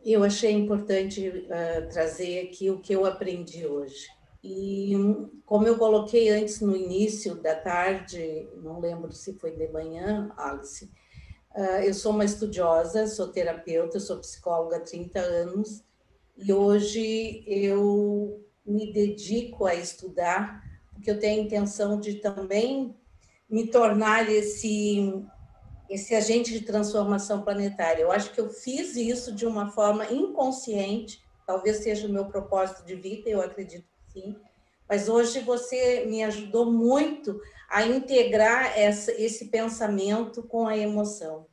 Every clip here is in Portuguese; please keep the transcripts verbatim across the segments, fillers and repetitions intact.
Eu achei importante uh, trazer aqui o que eu aprendi hoje. E como eu coloquei antes no início da tarde, não lembro se foi de manhã, Alice, uh, eu sou uma estudiosa, sou terapeuta, sou psicóloga há trinta anos, e hoje eu me dedico a estudar, porque eu tenho a intenção de também me tornar esse esse agente de transformação planetária. Eu acho que eu fiz isso de uma forma inconsciente, talvez seja o meu propósito de vida, eu acredito que sim, mas hoje você me ajudou muito a integrar essa, esse pensamento com a emoção,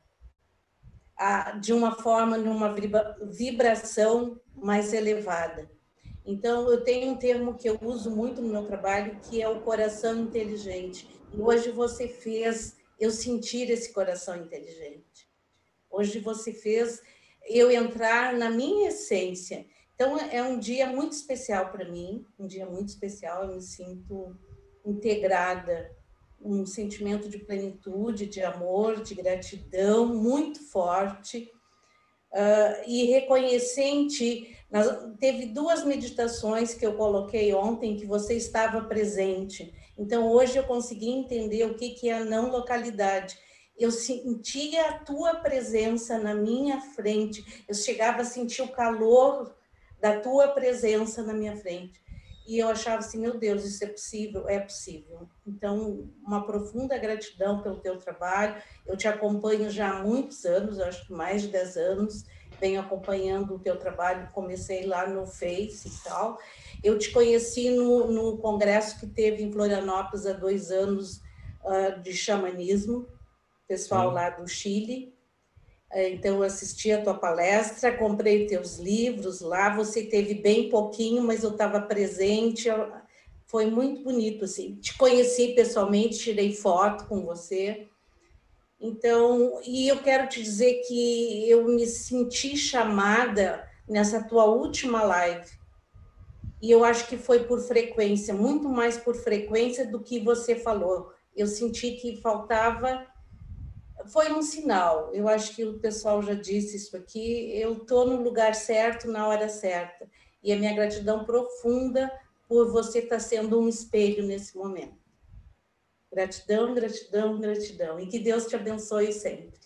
a, de uma forma, numa vibração mais elevada. Então, eu tenho um termo que eu uso muito no meu trabalho, que é o coração inteligente. E hoje você fez eu sentir esse coração inteligente. Hoje você fez eu entrar na minha essência. Então, é um dia muito especial para mim, um dia muito especial, eu me sinto integrada, um sentimento de plenitude, de amor, de gratidão muito forte. Uh, e reconhecer em ti. Nós, teve duas meditações que eu coloquei ontem que você estava presente. Então, hoje eu consegui entender o que, que é a não localidade. Eu sentia a tua presença na minha frente. Eu chegava a sentir o calor da tua presença na minha frente. E eu achava assim, meu Deus, isso é possível? É possível. Então, uma profunda gratidão pelo teu trabalho. Eu te acompanho já há muitos anos, acho que mais de dez anos, venho acompanhando o teu trabalho, comecei lá no Face e tal. Eu te conheci no, no congresso que teve em Florianópolis há dois anos, uh, de xamanismo, pessoal Sim. lá do Chile. Então, eu assisti a tua palestra, comprei teus livros lá, você teve bem pouquinho, mas eu estava presente, foi muito bonito, assim. Te conheci pessoalmente, tirei foto com você. Então, e eu quero te dizer que eu me senti chamada nessa tua última live. E eu acho que foi por frequência, muito mais por frequência do que você falou. Eu senti que faltava... Foi um sinal, eu acho que o pessoal já disse isso aqui, eu estou no lugar certo, na hora certa. E a minha gratidão profunda por você estar sendo um espelho nesse momento. Gratidão, gratidão, gratidão. E que Deus te abençoe sempre.